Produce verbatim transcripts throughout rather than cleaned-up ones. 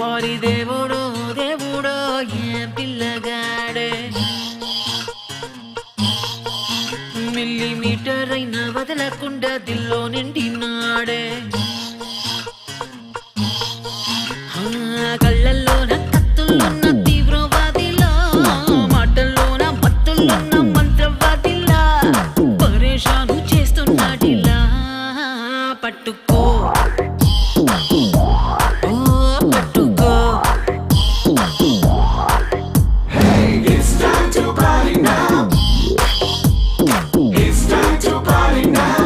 వారి దేవుడో దేవుడో ఏ పిల్లగాడే మిల్లీమీటర్ అయినా వదలకుండా దిల్లో నిండినాడే కళ్ళల్లోన కత్తుల్లోన తీవ్రవాదిలా మాటల్లోన మత్తుల్లోన మంత్రవాదిలా పరేషాను చేస్తున్నాడిలా పట్టుకో పట్టుకో Hey, it's time to party now. It's time to party now.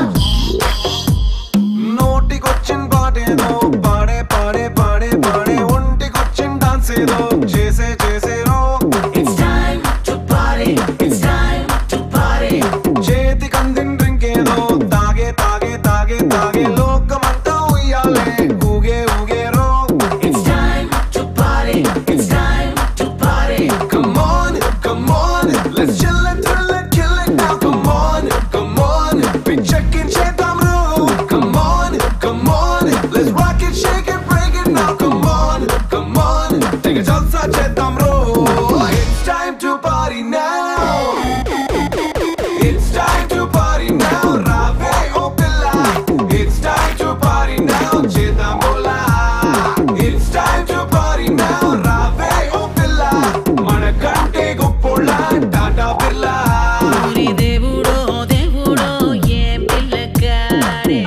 నోటికొచ్చిన పాటేదో పాడే పాడే పాడే పాడే ఒంటికొచ్చిన డాన్స్ ఏదో చేసే చేసేరో It's time to party. It's time to party. చేతి కందిన డ్రింక్ ఏదో తాగే తాగే తాగే తాగే లోకమంతా ఉయ్యాలే ఊగే ఊగేరో It's time to party. It's time to party. Come on, come on, let's chill and thrill and kill it now. Come on, come on, పిచ్చెక్కించేద్దాం చేద్దాం రో. Come on, come on, let's rock it, shake it, break it now. Come on, come on, తెగ జల్సా చేద్దాం రో. It's time to party now. It's time to party now. రావే ఓ పిల్ల. It's time to party now. చేద్దాం బోలా. It's time to party now. రావే ఓ పిల్ల. మనకంటే గొప్పోళ్ళ టాటా బిర్లా. వారి దేవుడో దేవుడో ఏ పిల్లగాడే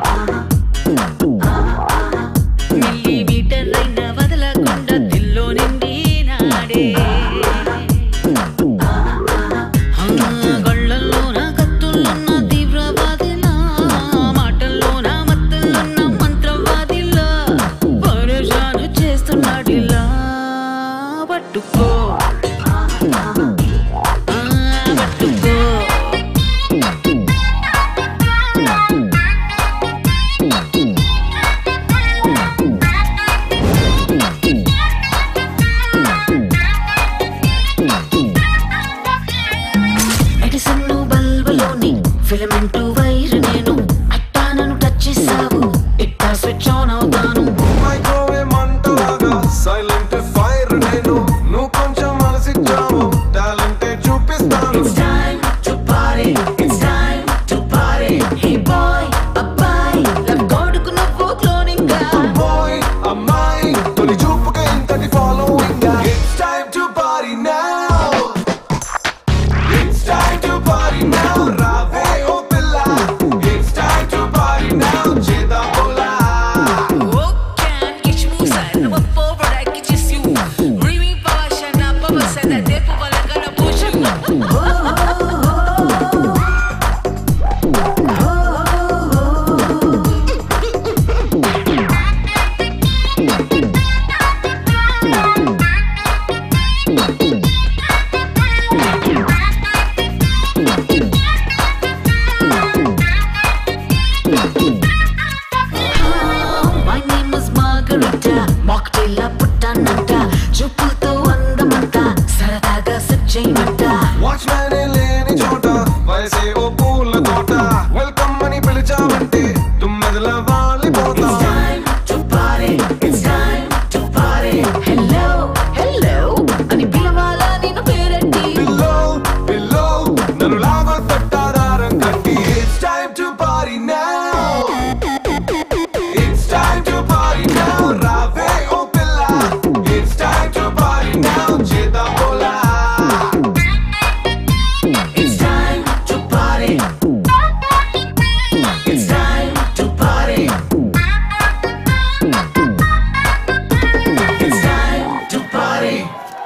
మిల్లీమీటర్ అయినా వదలకుండా దిల్లో నిండినాడే గళ్ళల్లోన కత్తుల్లోన తీవ్రవాదిలా మాటల్లోన మత్తుల్లోన మంత్రవాదిలా పరేషాను చేస్తున్నాడిలా పట్టుకో పట్టుకో ఎడిసన్ బల్బులోని ఫిలమెంటు వైర్ నేను అట్టా నన్ను టచ్ చేసావు ఇట్టా స్విచ్ ఆన్ అవుతాను మైక్రోవేవ్ మంటలాగా సైలెంట్ ఫైర్ నేను నువ్వు కొంచెం మనసిచ్చావు టాలెంటే చూపిస్తాను It's time to party. It's time to party. Hey boy, అబ్బాయి లవ్ కోడుకు నువ్వు క్లోనింగ్ గా బాయ్ అమ్మాయి తొలి చూపుగా ఇంతటి following It's time to party now. It's time to party now. రావే ఓ పిల్ల. It's time to party now. చేద్దాం బోలా. Oh, can get you inside. I'm a forward, I get you you. Remy Pasha, na papa said that they put like gonna push you. My name is Margarita. Mocktail పుట్టానంట చూపులతో అందమంట సరదాగా set చేయమంట watchman లేని చోట వయసే ఓ పూల తోట welcome అని పిలిచావంటే తుమ్మెదల వాలిపోతా It's time to party. It's time to party. Hello, hello. అని పిలవాలా నేను పేరెట్టి పిల్లో పిల్లో నన్ను లాగా తట్టాదారం కట్టి It's time to party now. It's time to party now. రావే ఓ పిల్ల. It's time to party now. చేద్దాం బోలా. It's time to party. It's time to party. It's time to party.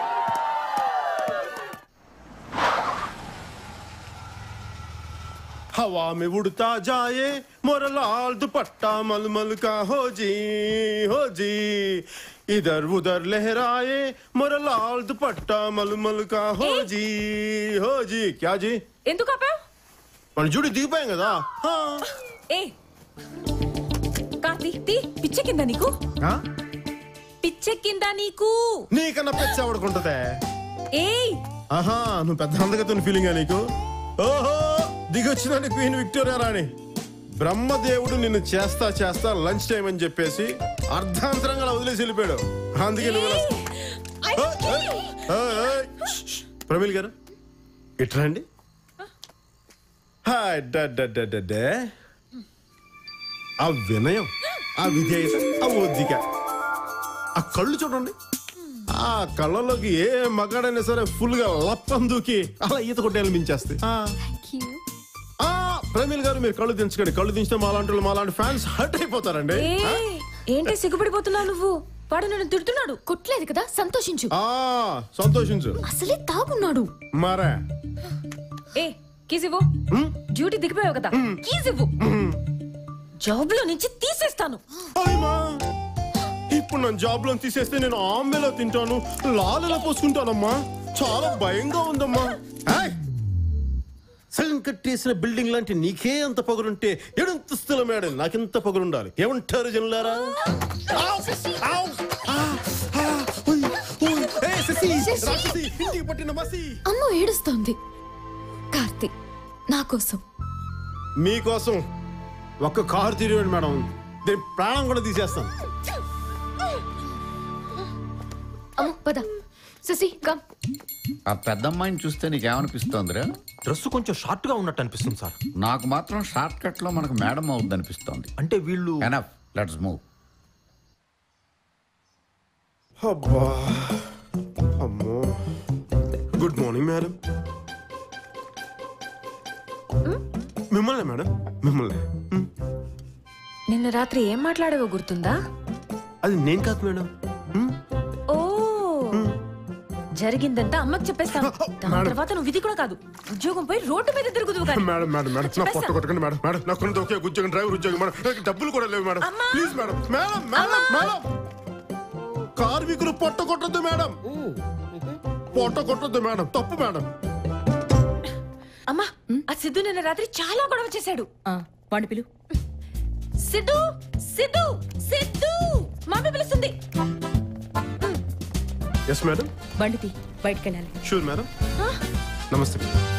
हवा में उड़ता जाए मोरा लाल दुपट्टा मलमल का हो जी हो जी इधर उधर लहराए मोरा लाल दुपट्टा मलमल का हो जी हो जी क्या जी ఎందుకు ఆపావు? మన జుడి దిగిపోయాం కదా హా. ఏ కార్తీ తీ పిచ్చెక్కిందా నీకు హా? పిచ్చెక్కిందా నీకు నీకన్నా పెచ్చ ఎవడుకుంటదే ఏయ్ ఆహా నువ్వు పెద్ద అందగతున్న ఫీలింగా నీకు ఓహో దిగొచ్చిందని క్వీన్ విక్టోరియా రాణి బ్రహ్మదేవుడు నిన్ను చేస్తా చేస్తా లంచ్ టైం అని చెప్పేసి అర్ధాంతరంగా వదిలేసి వెళ్ళిపోయాడు అందుకే నువ్వు ప్రమీల్ గారు ఇట్రా అండి. ఆ వినయం, ఆ విధేయత, ఆ ఓద్దిక, ఆ కళ్ళు చూడండి. ఆ కళ్ళలోకి ఏ మగాడైనా సరే ఫుల్ గా లప్పం దూకి అలా ఈత కొట్టేయాలని మించేస్తే. ప్రమీల్ గారు మీరు కళ్ళు దించకండి. కళ్ళు దించితే మాలాంటి మాలాంటి ఫ్యాన్స్ హర్ట్ అయిపోతారండి. ఏంటి సిగ్గుపడిపోతున్నావు నువ్వు? వాడు నన్ను తిడుతున్నాడు. కొట్టలేదు కదా, సంతోషించు. ఆ సంతోషించు. అసలే తాగున్నాడు. మరే ఏ కీస్ ఇవ్వు. డ్యూటీ దిగిపోయావు కదా, కీస్ ఇవ్వు. జాబ్ లో నుంచి తీసేస్తాను. ఇప్పుడు నన్ను జాబ్ లో తీసేస్తే నేను ఆమెలో తింటాను, లాలలో పోసుకుంటానమ్మా. చాలా భయంగా ఉందమ్మా. సగం కట్టేసిన బిల్డింగ్ లాంటి నీకే అంత పొగరుంటే ఎడంతస్తుల మేడం నాకెంత పొగరుండాలి. ఏమంటారు జనులారా? అమ్మ ఏడుస్తోంది. కార్తీక్ నా కోసం. మీకోసం ఒక్క కారు తిరిగాడు మేడం, దీని ప్రాణం కూడా తీసేస్తాను. అమ్మ పద. శశి కమ్. ఆ పెద్దమ్మాయిని చూస్తే నీకేమనిపిస్తోందిరా? డ్రెస్ కొంచెం షార్ట్ గా ఉన్నట్టు అనిపిస్తుంది సార్. నాకు మాత్రం షార్ట్ కట్ లో మనకు మేడం అవుద్ది అనిపిస్తోంది. అంటే వీళ్ళు ఎనఫ్, లెట్స్ మూవ్. అబ్బా అమ్మో. Good morning madam. మిమ్మల్ని మేడం, మిమ్మల్ని. నిన్న రాత్రి ఏం మాట్లాడావో గుర్తుందా? అది నేను కాదు మేడం. ఓ జరిగిందంతా అమ్మకి చెప్పేస్తాను. దాని తర్వాత నువ్వు ఇది కూడా కాదు, ఉద్యోగం పోయి రోడ్డు మీద తిరుగుదువు కానీ. మేడం మేడం మేడం నా పొట్ట కొట్టకండి మేడం. మేడం నాకు కొంత ఒకే ఉద్యోగం, డ్రైవర్ ఉద్యోగం మేడం. నాకు డబ్బులు కూడా లేవు madam. Please madam. Madam madam madam కార్మికులు పొట్ట కొట్టద్దు మేడం. పొట్ట కొట్టద్దు మేడం, తప్పు మేడం. అమ్మా ఆ సిద్ధు నిన్న రాత్రి చాలా గొడవ చేశాడు. వాడి పిలు. సిద్ధు సిద్ధు సిద్ధు మమ్మీ పిలుస్తుంది. Yes madam. బండితి బయటికి వెళ్ళాలి. Sure madam. నమస్తే.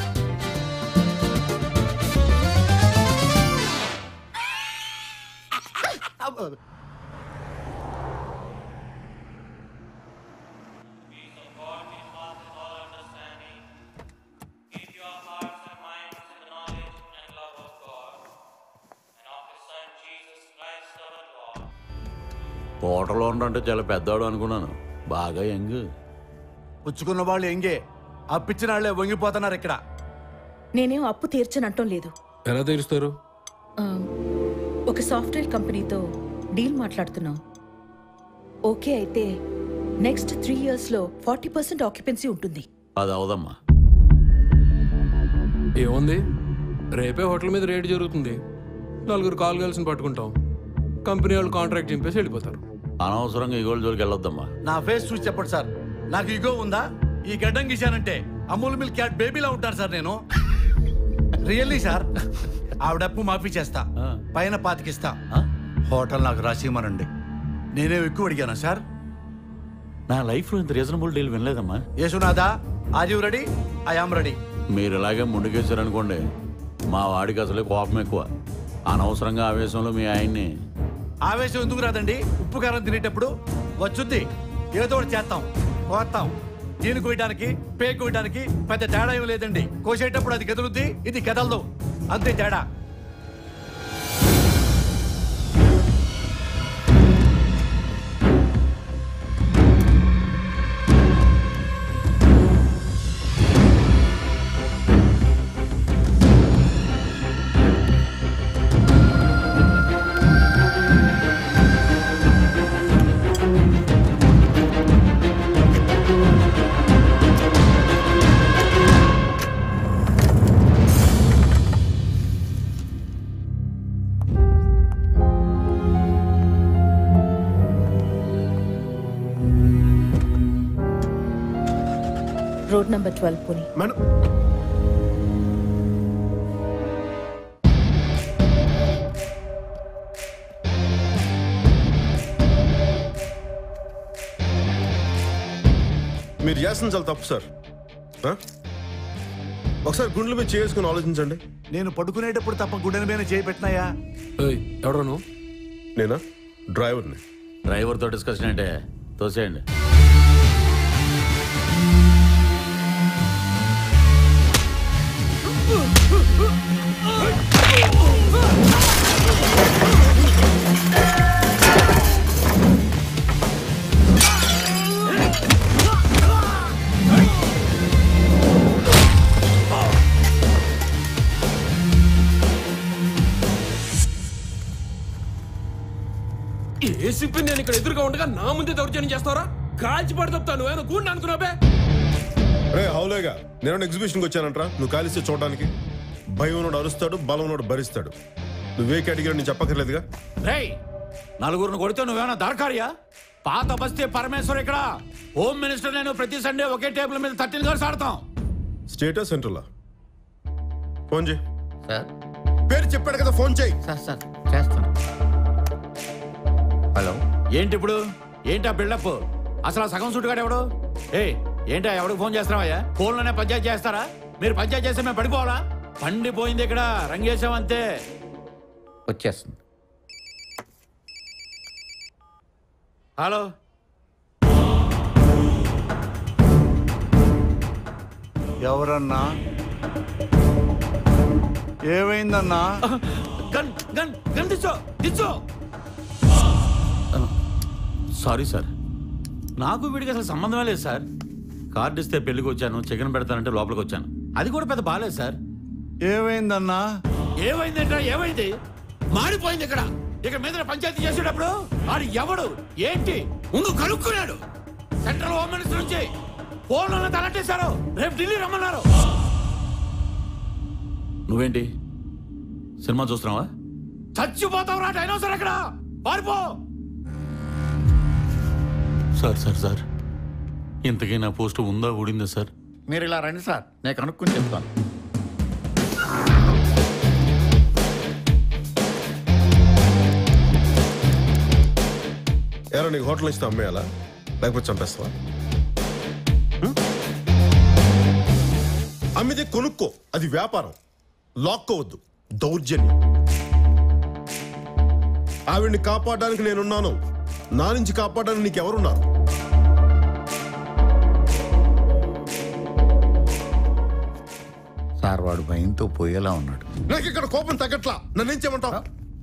హోటల్లో ఉండంటే చాలా పెద్దవాడు అనుకున్నాను. బాగా యంగ్. పుచ్చుకున్న వాళ్ళు ఎంగే, అప్పిచ్చిన వాళ్ళే వంగిపోతున్నారు ఇక్కడ. నేనేం అప్పు తీర్చనంటం లేదు. ఎలా తీరుస్తారు? ఒక సాఫ్ట్వేర్ కంపెనీతో డీల్ మాట్లాడుతున్నాం. ఓకే అయితే నెక్స్ట్ త్రీ ఇయర్స్ లో ఫార్టీ పర్సెంట్ ఆక్యుపెన్సీ ఉంటుంది. అది అవదమ్మా. ఏముంది, రేపే హోటల్ మీద రేట్ జరుగుతుంది. నలుగురు కాల్ గర్ల్స్ని పట్టుకుంటాం. కంపెనీ వాళ్ళు కాంట్రాక్ట్ చింపేసి వెళ్ళిపోతారు. అనవసరంగా ఈ గోల్ జోలికి వెళ్ళొద్దమ్మా. నా ఫేస్ చూసి చెప్పండి సార్, నాకు ఇగో ఉందా? ఈ గడ్డం గీశానంటే అమూల్ మిల్క్ క్యాట్ బేబీలా ఉంటాను సార్ నేను. Really sir. ఆవిడప్పు మాఫీ చేస్తా, పైన పాతికిస్తా. హోటల్ నాకు రాసిమనండి. నేనే ఎక్కువ అడిగానా సార్? నా లైఫ్ లో ఇంత రీజనబుల్ డీల్ వినలేదమ్మా. యేసునాథా, are you ready? I am ready. మీరు ఇలాగే ముందుకేసారనుకోండి, మా వాడికి అసలే కోపం ఎక్కువ. అనవసరంగా ఆవేశంలో మీ ఆయన్ని. ఆవేశం ఎందుకు రాదండి? ఉప్పు కారం తినేటప్పుడు వచ్చుద్ది. ఏదో ఒకటి చేస్తాం, కోస్తాం. దీన్ని కోయడానికి పేక్ కోయడానికి పెద్ద తేడా ఏం లేదండి. కోసేటప్పుడు అది కదులుద్ది, ఇది కదలదు, అంతే తేడా. రోడ్ నంబర్ ట్వెల్వ్ పోనీ. మేడం మీరు చేస్తుంది చాలా తప్పు సార్. ఒకసారి గుండెల మీద చేసుకుని ఆలోచించండి. నేను పడుకునేటప్పుడు తప్ప గుండెల మీద చేయి పెట్టినాయా? ఎవడను? నేనా? డ్రైవర్ని. డ్రైవర్తో డిస్కషన్ అంటే తోసేయండి. ఏసీపీ నేను ఇక్కడ ఎదురుగా ఉండగా నా ముందే దౌర్జన్యం చేస్తారా? కాల్చి పడతాను. నువ్వేనా కూడా అనుకున్నావే? రే హౌలేగా నేను ఎగ్జిబిషన్కి వచ్చానంట్రా. నువ్వు కాలిస్తే చూడడానికి. భయం ఉన్నోడు అరుస్తాడు, బలం ఉన్నోడు భరిస్తాడు. నువ్వే కేటగిరీ నేను చెప్పక్కర్లేదుగా. రేయ్ నలుగురిని కొడితే నువ్వేమన్నా దరకారియా? పాత బస్తీ పరమేశ్వర్ ఇక్కడ హోమ్ మినిస్టర్. నేను ప్రతి సండే ఒకే టేబుల్ మీద థర్టీన్ గర్ల్స్ ఆడతాం. స్టేటస్ సెంటర్లా ఫోన్ చేయి. సార్ పేరు చెప్పాడు కదా, ఫోన్ చేయి. సార్ సార్ చేస్తాను. హలో, ఏంటి ఇప్పుడు? ఏంటి ఆ బిల్డప్? అసలు సగం సుట్టుగాడు ఎవడు? ఏ ఏంటా ఎవడికి ఫోన్ చేస్తున్నావయ్యా? ఫోన్లోనే పంచాయతీ చేస్తారా? మీరు పంచాయతీ చేస్తే మేము పడిపోవాలా? పండిపోయింది ఇక్కడ, రంగేశాం అంతే. వచ్చేస్తుంది. హలో, ఎవరన్నా? ఏమైందన్నా? గన్ గన్ గన్ దిచ్చో దిచ్చో. సారీ సార్, నాకు వీడికి అసలు సంబంధమే లేదు సార్. కార్డు ఇస్తే పెళ్లికి వచ్చాను, చికెన్ పెడతానంటే లోపలికి వచ్చాను. అది కూడా పెద్ద బాలేదు సార్. ఏమైందన్నా? ఏమైందంటే ఏమైంది? మాడిపోయింది ఇక్కడ. ఇక్కడ మీద పంచాయతీ చేసేటప్పుడు ఆడు ఎవడు ఏంటి ముందు కనుక్కున్నాడు. సెంట్రల్ హోమ్ మినిస్టర్ నుంచి ఫోన్లో తలట్టేశారు. రేపు ఢిల్లీ రమ్మన్నారు. నువ్వేంటి సినిమా చూస్తున్నావా? చచ్చిపోతావు రా డైనోసార్. అక్కడ పారిపో. సార్ సార్ సార్ ఇంతకీ నా పోస్ట్ ఉందా ఊడిందా సార్? మీరు ఇలా రండి సార్, నేను కనుక్కుని చెప్తాను. ఎవరో నీకు హోటల్ ఇస్తే అమ్మేయాలా, లేకపోతే చంపేస్తావా? అమ్మితే కొనుక్కో, అది వ్యాపారం. లాక్కోవద్దు, దౌర్జన్యం. ఆవిడ్ని కాపాడడానికి నేనున్నాను. నా నుంచి కాపాడడానికి నీకెవరున్నారు? సార్ వాడు భయంతో పోయేలా ఉన్నాడు. నాకు ఇక్కడ కోపం తగ్గట్లా. నన్నేం చేయమంటావు?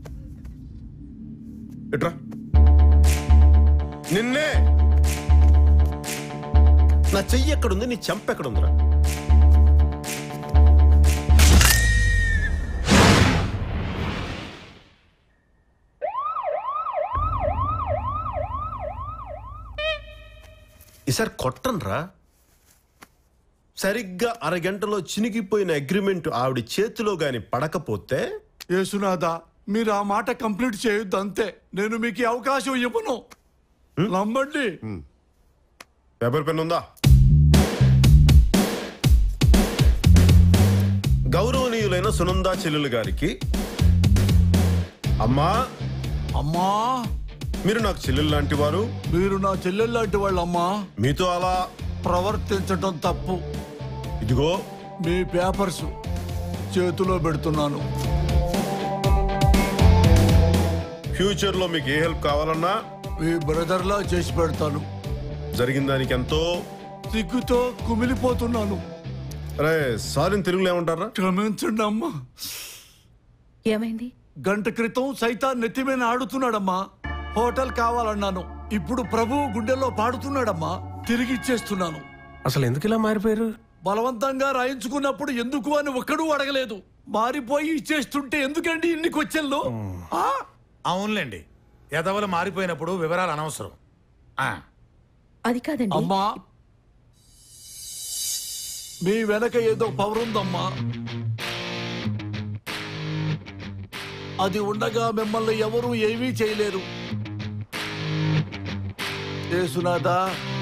ఎట్రా నిన్నే. నా చెయ్యి ఎక్కడుంది, నీ చెంప ఎక్కడుందిరా? ఈసారి కొట్టనరా. సరిగ్గా అరగంటలో చినిగిపోయిన అగ్రిమెంట్ ఆవిడ చేతిలో గాని పడకపోతే. యేసునాథా, మీరు ఆ మాట కంప్లీట్ చేయొద్దు అంతే. నేను మీకు అవకాశం ఇవ్వను. నమ్మండి. పేపర్ పెన్ ఉందా? గౌరవనీయులైన సునందా చెల్లెలు గారికి. అమ్మా అమ్మా, మీరు నాకు చెల్లెలు లాంటి వారు. మీరు నా చెల్లెలు లాంటి వాళ్ళమ్మా. మీతో అలా ప్రవర్తించడం తప్పు. ఇదిగో మీ పేపర్స్ చేతిలో పెడుతున్నాను. ఫ్యూచర్ లో మీకు ఏ హెల్ప్ కావాలన్నా మీ బ్రదర్లా చేసి పెడతాను. జరిగిన దానికి ఎంతో సిగ్గుతో కుమిలిపోతున్నాను. అరే సారీ తెలుగులో ఏమంటారా? క్షమించండి అమ్మా. ఏమైంది? గంట క్రితం సైతాన్ నెత్తిమీద ఆడుతున్నాడమ్మా. హోటల్ కావాలన్నాను. ఇప్పుడు ప్రభు గుండెల్లో పాడుతున్నాడమ్మా. తిరిగి ఇచ్చేస్తున్నాను. అసలు ఎందుకు ఇలా మారిపోయారు? బలవంతంగా రాయించుకున్నప్పుడు ఎందుకు అని ఒక్కడూ అడగలేదు. మారిపోయి ఇచ్చేస్తుంటే ఎందుకండి ఇన్ని క్వశ్చన్లు? అవునులేండి, ఎదవలు మారిపోయినప్పుడు వివరాలు అనవసరం. అది కాదండి అమ్మా, మీ వెనక ఏదో పవర్ ఉందమ్మా. అది ఉండగా మిమ్మల్ని ఎవరూ ఏమీ చేయలేరు. యేసునాథా,